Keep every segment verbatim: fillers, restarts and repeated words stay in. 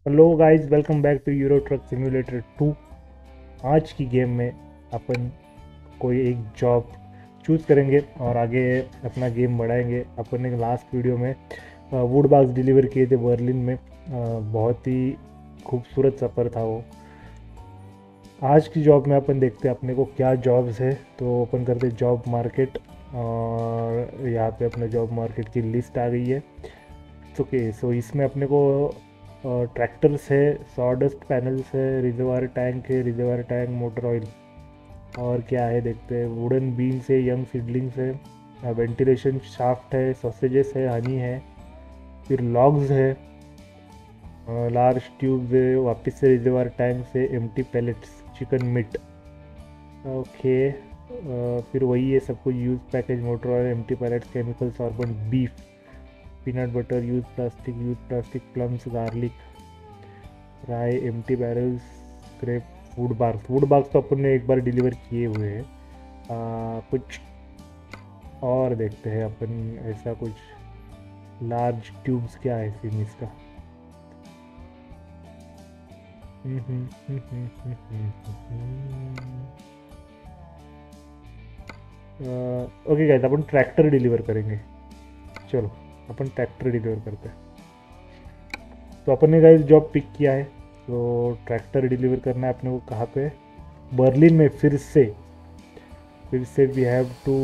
Hello guys, welcome back to Euro Truck Simulator two. आज की game में अपन कोई एक जॉब चूज़ करेंगे और आगे अपना गेम बढ़ाएंगे। अपन ने लास्ट वीडियो में वुड बॉक्स डिलीवर किए थे बर्लिन में। अ, बहुत ही खूबसूरत सफ़र था वो। आज की जॉब में अपन देखते हैं अपने को क्या जॉब्स है। तो अपन करते जॉब मार्केट, और यहाँ पे अपने जॉब मार्केट की लिस्ट आ गई है। ओके, सो इसमें अपने को ट्रैक्टर्स है, सॉडस्ट पैनल्स है, रिजर्वायर टैंक है, रिजर्वायर टैंक मोटर ऑयल, और क्या है देखते हैं। वुडन बीन्स है, यंग सीडलिंग्स है, वेंटिलेशन शाफ्ट है, सॉसेजेस है, हनी है, फिर लॉग्स है, लार्ज ट्यूब्स है, वापस से रिजर्वायर टैंक से empty pallets, chicken meat. Okay, फिर वही है सब कुछ। Use package motor oil, empty pallets, chemical sorbent, beef, peanut butter, use plastic, use plastic plums, garlic, fry, empty barrels, scrap, wood bars. Wood bars तो अपन ने एक बार डिलीवर किए हुए हैं। आ, कुछ और देखते हैं अपन, ऐसा कुछ लार्ज ट्यूब्स क्या है सीन इसका। ओके गाइस, अपन ट्रैक्टर डिलीवर करेंगे। चलो अपन ट्रैक्टर डिलीवर करते हैं। तो अपन ने गाइस जॉब पिक किया है। तो ट्रैक्टर डिलीवर करना है अपने को कहाँ पे? बर्लिन में। फिर से फिर से we have to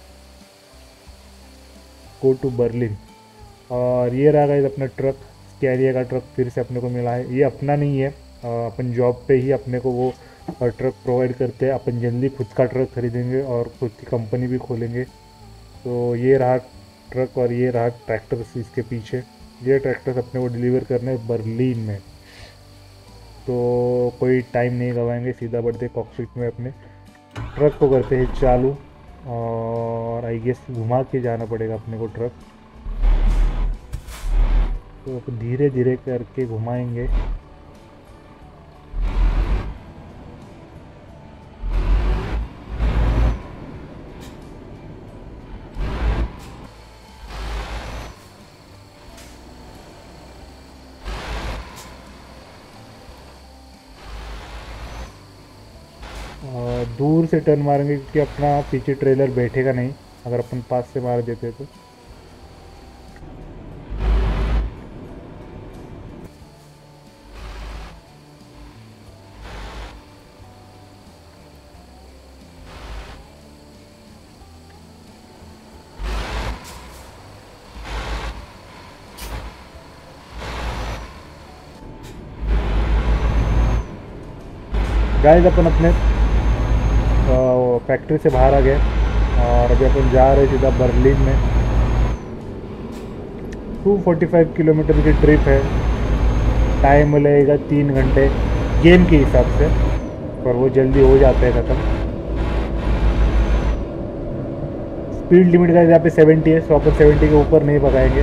go to Berlin. और ये रहा गाइस अपना ट्रक, स्कैरिया का ट्रक फिर से अपने को मिला है। ये अपना नहीं है, अ, अपन जॉब पे ही अपने को वो ट्रक प्रोवाइड करते हैं। अपन जल्दी खुद का ट्रक खरीदेंगे और खुद की कंपनी भी खोलेंगे। तो ये रहा ट्रक और ये रहा ट्रैक्टर्स इसके पीछे। ये ट्रैक्टर्स अपने को डिलीवर करने हैं बर्लिन में। तो कोई टाइम नहीं गवाएंगे, सीधा बढ़ते कॉकपिट में अपने ट्रक को करते हैं चालू। और आई गेस घुमा के जाना पड़ेगा अपने को ट्रक। तो धीरे धीरे करके घुमाएंगे। और दूर से टर्न मारेंगे क्योंकि अपना पीछे ट्रेलर बैठेगा नहीं अगर अपन पास से मार देते तो। गाइस अपन अपने फैक्ट्री से बाहर आ गए और अभी अपन जा रहे सीधा बर्लिन में। टू फोर्टी फाइव किलोमीटर की ट्रिप है। टाइम लगेगा तीन घंटे गेम के हिसाब से, पर वो जल्दी हो जाता है ख़त्म। स्पीड लिमिट का यहाँ पे सेवेंटी है, सौ पर सेवेंटी के ऊपर नहीं भगाएंगे।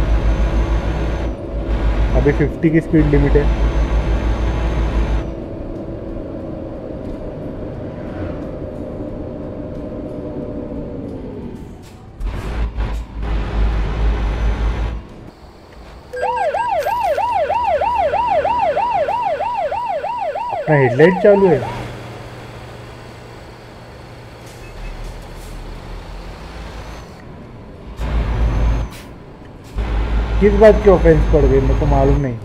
अभी फिफ्टी की स्पीड लिमिट है। अपना हेडलाइट चालू है। किस बात की ऑफेंस पड़ गई मेरे को मालूम नहीं।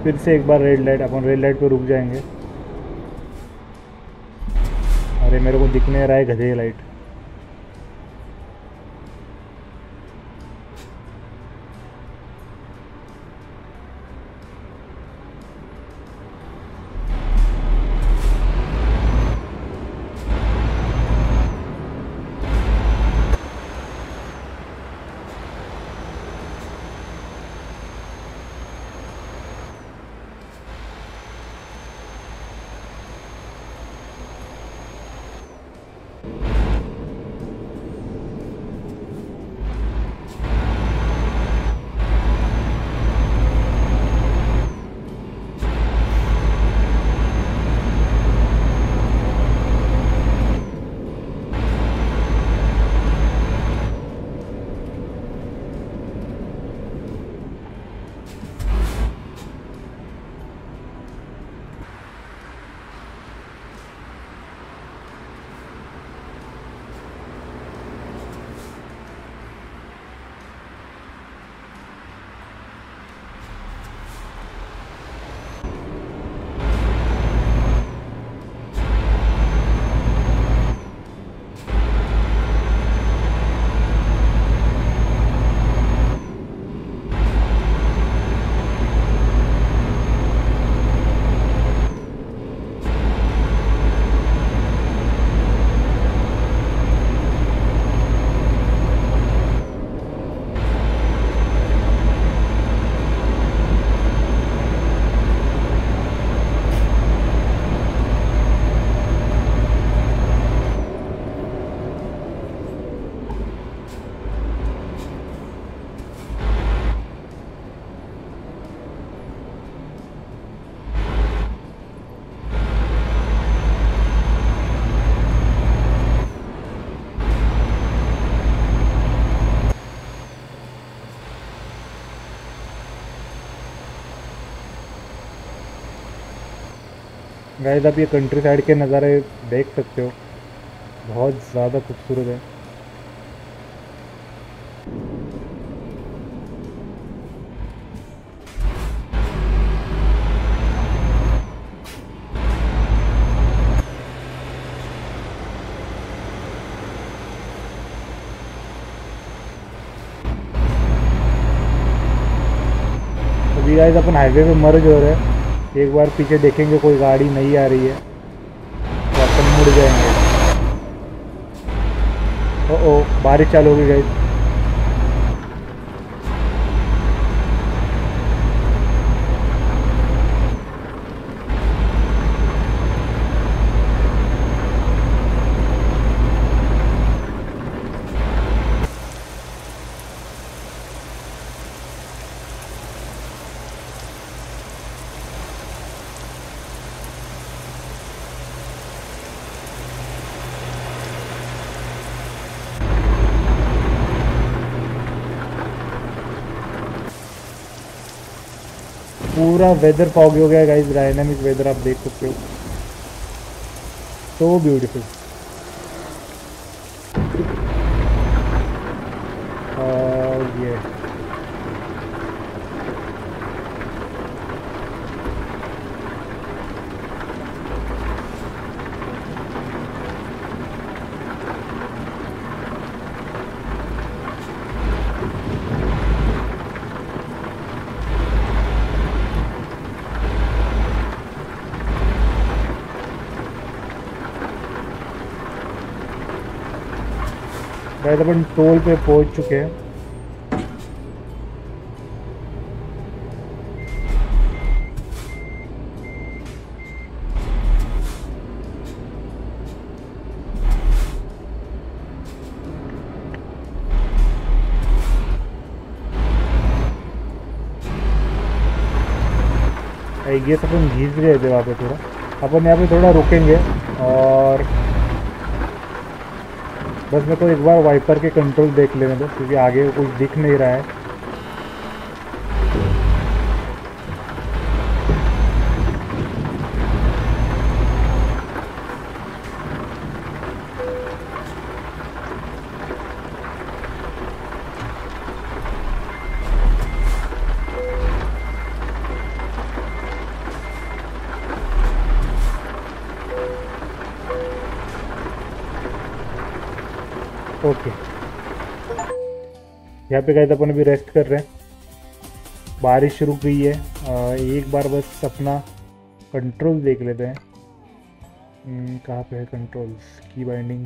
फिर से एक बार रेड लाइट, अपन रेड लाइट पे रुक जाएंगे। अरे मेरे को दिख नहीं रहा है गधे लाइट। गाइस आप ये कंट्री साइड के नज़ारे देख सकते हो, बहुत ज़्यादा खूबसूरत है। अभी गाइस अपन हाईवे पे मर्ज हो रहे हैं। एक बार पीछे देखेंगे कोई गाड़ी नहीं आ रही है तो अपन मुड़ जाएंगे। ओ ओ बारिश चालू हो गई गाइस। पूरा वेदर फॉगी हो गया है गाइस, डायनामिक वेदर आप देख सकते हो, सो ब्यूटीफुल। और ये गाइस अपन टोल पे पहुंच चुके हैं। ये सब अपन घिस गए थे वहाँ पे, थोड़ा अपन यहाँ पे थोड़ा रुकेंगे और बस मेरे को एक बार वाइपर के कंट्रोल देख लेने दो क्योंकि आगे कुछ दिख नहीं रहा है। ओके, यहाँ पे गाइस अपन अभी रेस्ट कर रहे हैं, बारिश रुक गई है। आ, एक बार बस अपना कंट्रोल देख लेते हैं। हम्म, कहाँ पे है कंट्रोल्स, की बाइंडिंग।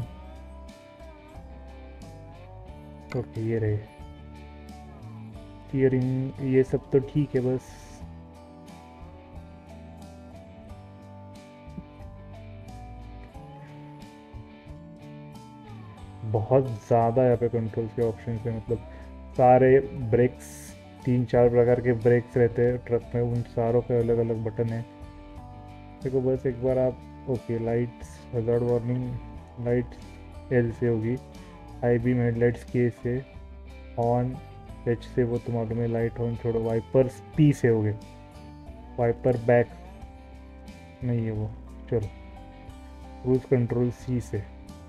ओके ये रहे, स्टीयरिंग ये सब तो ठीक है। बस बहुत ज़्यादा यहाँ पे कंट्रोल्स के ऑप्शन है, मतलब सारे ब्रेक्स, तीन चार प्रकार के ब्रेक्स रहते हैं ट्रक में, उन सारों के अलग अलग बटन है। देखो बस एक बार आप, okay lights, hazard warning lights L से होगी, हाई बीम हेडलाइट्स के से, ऑन एच से वो तो मालूम है, लाइट ऑन छोड़ो, वाइपर्स पी से हो गए, वाइपर बैक नहीं है वो, चलो क्रूज कंट्रोल सी से।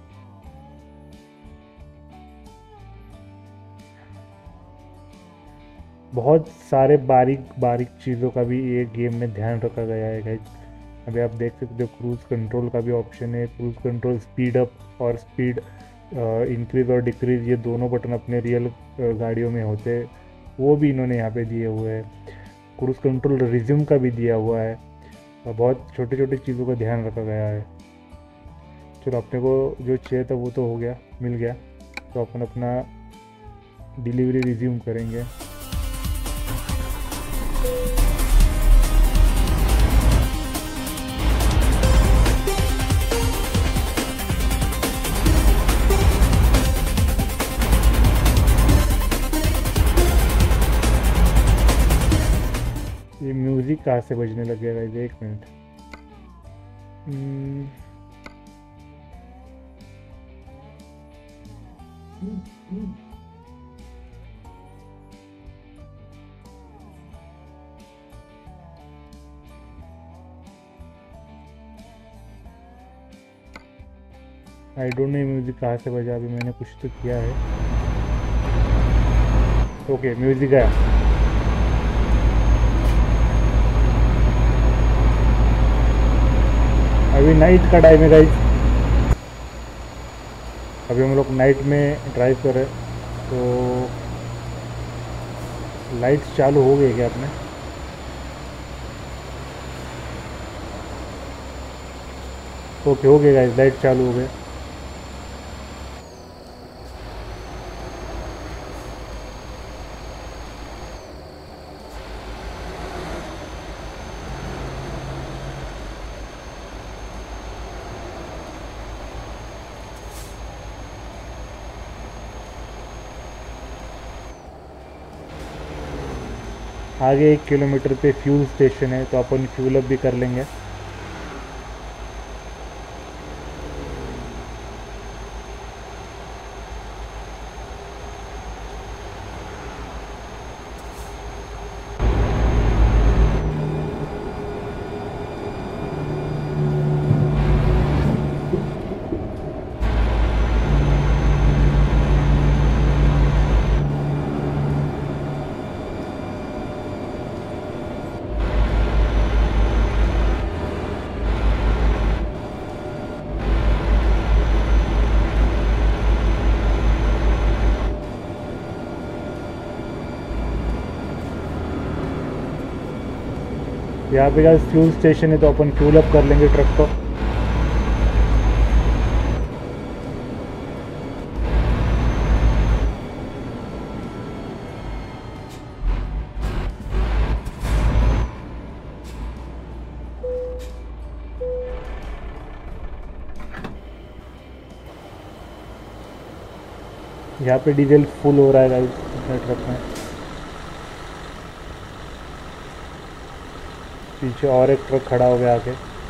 बहुत सारे बारीक बारीक चीज़ों का भी ये गेम में ध्यान रखा गया है गाइस। अभी आप देख सकते हो क्रूज कंट्रोल का भी ऑप्शन है, क्रूज कंट्रोल स्पीड अप और स्पीड इंक्रीज और डिक्रीज, ये दोनों बटन अपने रियल गाड़ियों में होते हैं, वो भी इन्होंने यहाँ पे दिए हुए हैं। क्रूज कंट्रोल रिज्यूम का भी दिया हुआ है, और बहुत छोटे छोटे चीज़ों का ध्यान रखा गया है। चलो अपने को जो चाहिए था वो तो हो गया, मिल गया, तो अपन अपना डिलीवरी रिज्यूम करेंगे। ये म्यूजिक कहाँ से बजने लग गया गाइस, एक minute. I don't know music कहाँ से बजा, अभी मैंने कुछ तो किया है। ओके म्यूजिक आया। अभी नाइट का टाइम है गाइस, अभी हम लोग नाइट में ड्राइव कर रहे हैं, तो लाइट्स चालू हो गई क्या आपने? ओके हो गए गाइस, लाइट चालू हो गए। आगे एक किलोमीटर पे फ्यूल स्टेशन है, तो अपन फ्यूल अप भी कर लेंगे। यहाँ पे गाइस फ्यूल स्टेशन है, तो अपन फ्यूल अप कर लेंगे ट्रक को। यहाँ पे डीजल फुल हो रहा है गाइस ट्रक में। पीछे और एक ट्रक खड़ा हो गया आके,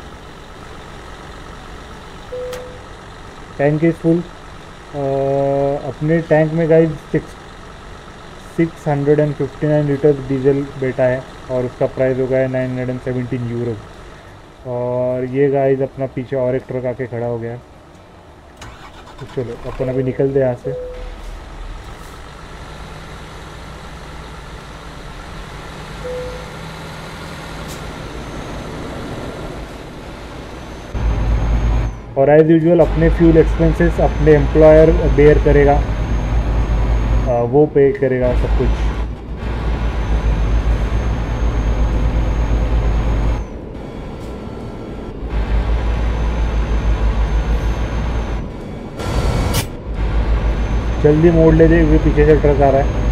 टैंक इज फुल। अपने टैंक में guys six six hundred and fifty nine liter diesel बैठा है, और उसका प्राइस हो गया है nine hundred and seventeen euro. और ये गाइस अपना पीछे और एक ट्रक आके खड़ा हो गया, तो चलो अपन अभी निकलते हैं यहाँ से। और एज यूजुअल अपने फ्यूल एक्सपेंसेस अपने एम्प्लॉयर बेयर करेगा, आ, वो पे करेगा सब कुछ। जल्दी मोड़ ले दे, पीछे से ट्रक आ रहा है।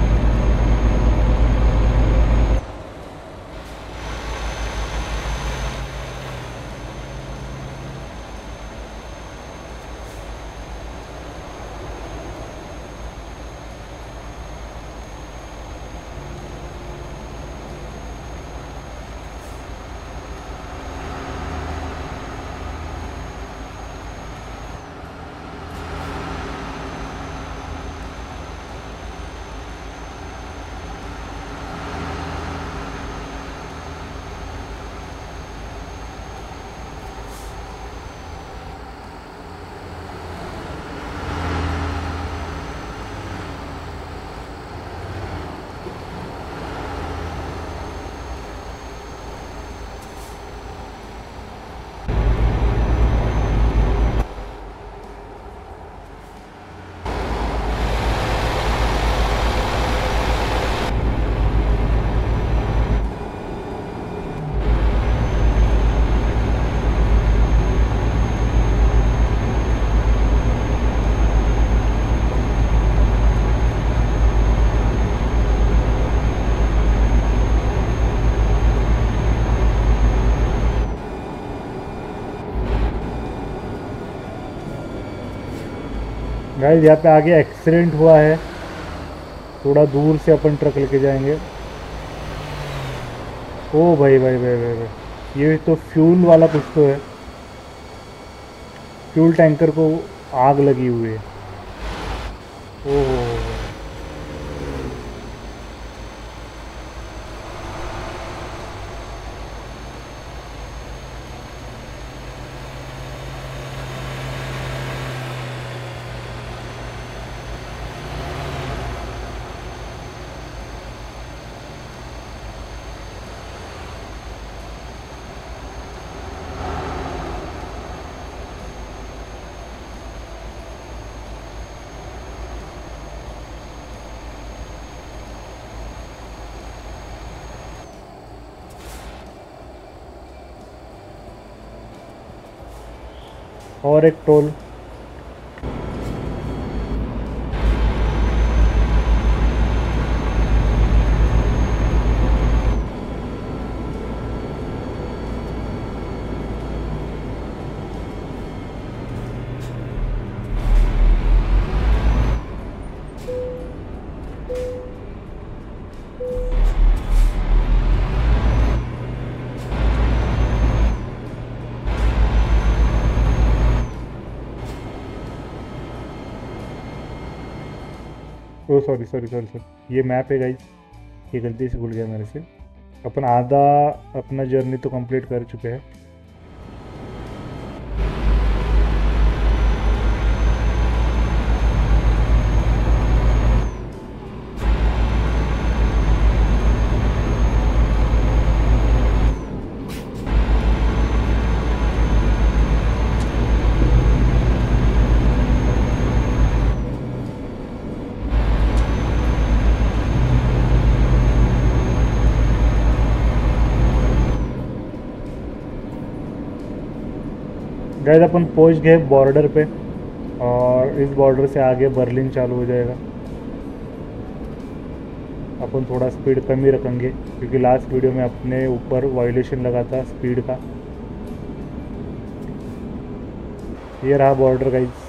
गाइस यहाँ पे आगे एक्सीडेंट हुआ है, थोड़ा दूर से अपन ट्रक लेके जाएंगे। ओ भाई भाई भाई भाई भाई, ये तो फ्यूल वाला कुछ तो है, फ्यूल टैंकर को आग लगी हुई है। ओह और एक toll. Oh sorry sorry sorry sorry, ये मैप है गाइस, ये गलती से भूल गया मेरे से। अपन आधा अपना जर्नी तो कंप्लीट कर चुके हैं। गाइस अपन पहुंच गए बॉर्डर पे, और इस बॉर्डर से आगे बर्लिन चालू हो जाएगा। अपन थोड़ा स्पीड कम ही रखेंगे, क्योंकि लास्ट वीडियो में अपने ऊपर वायलेशन लगा था स्पीड का। ये रहा बॉर्डर गाइस।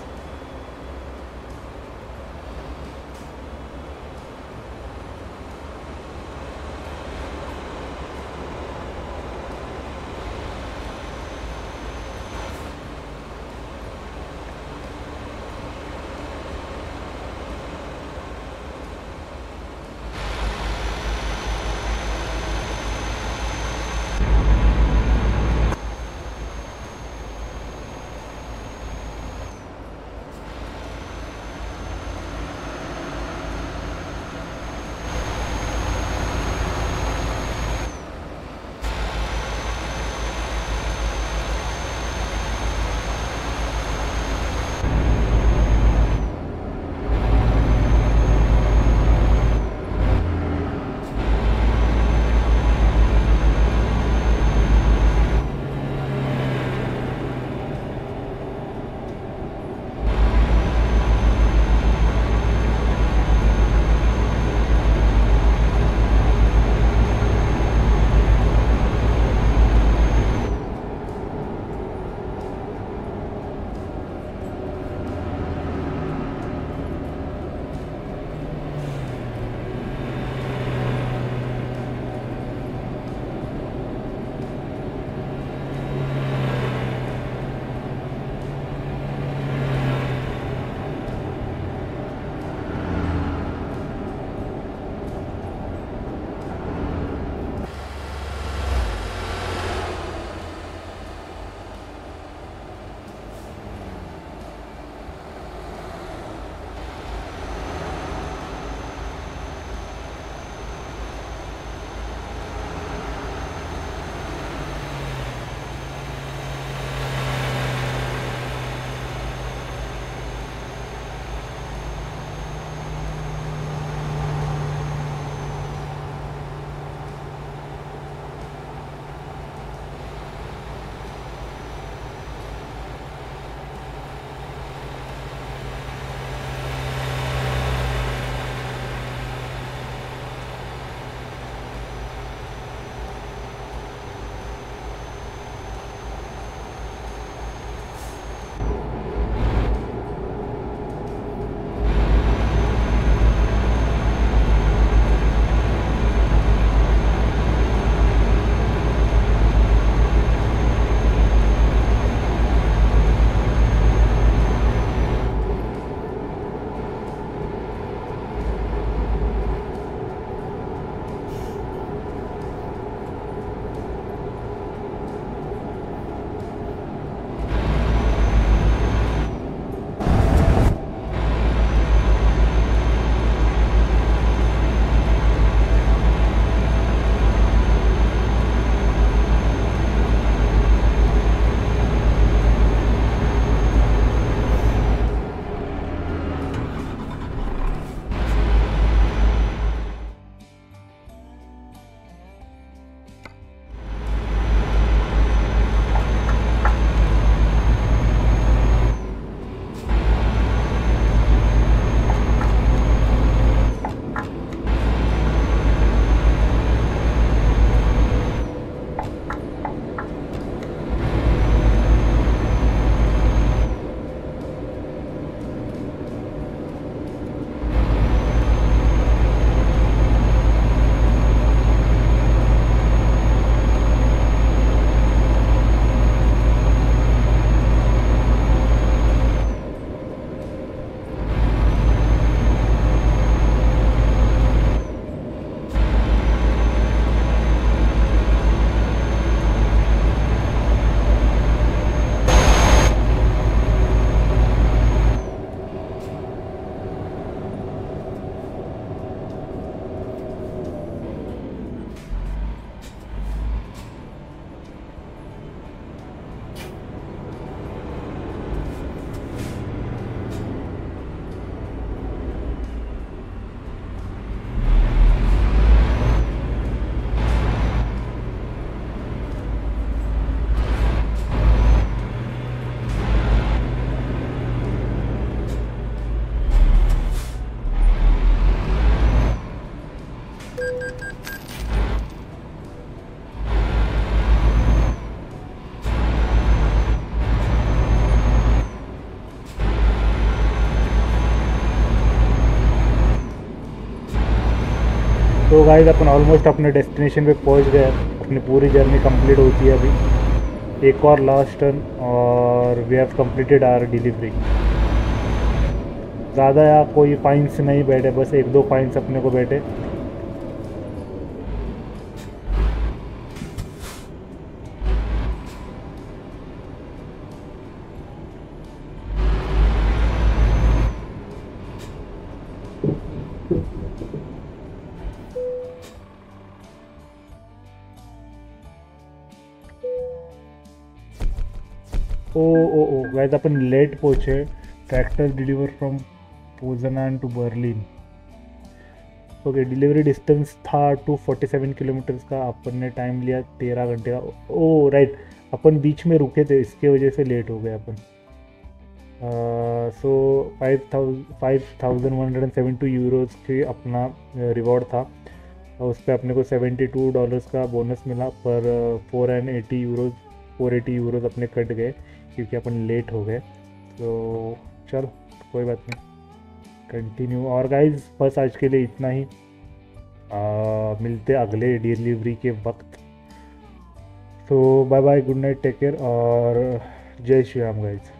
तो गाइस अपन ऑलमोस्ट अपने डेस्टिनेशन पे पहुंच गए। अपनी पूरी जर्नी कंप्लीट होती है अभी। एक और लास्ट टर्न और we have completed our delivery. ज़्यादा या कोई फाइन्स नहीं बैठे, बस एक दो फाइन्स अपने को बैठे। ओ ओ ओ गाइस अपन लेट पहुँचे। Tractor deliver from Poznan to Berlin. Okay, delivery distance था टू फोर्टी सेवन किलोमीटर्स का। अपन ने टाइम लिया तेरह घंटे का। ओ राइट, अपन बीच में रुके थे, इसके वजह से लेट हो गए अपन। So five thousand five thousand one hundred seventy two euros की अपना रिवॉर्ड था। और उस पर अपने को सेवेंटी टू डॉलर्स का बोनस मिला, पर four and eighty euros four eighty euros अपने कट गए क्योंकि अपन लेट हो गए। तो चल कोई बात नहीं, कंटिन्यू। और गाइज बस आज के लिए इतना ही। आ, मिलते अगले डिलीवरी के वक्त। तो bye bye, good night, take care और जय श्री राम गाइज।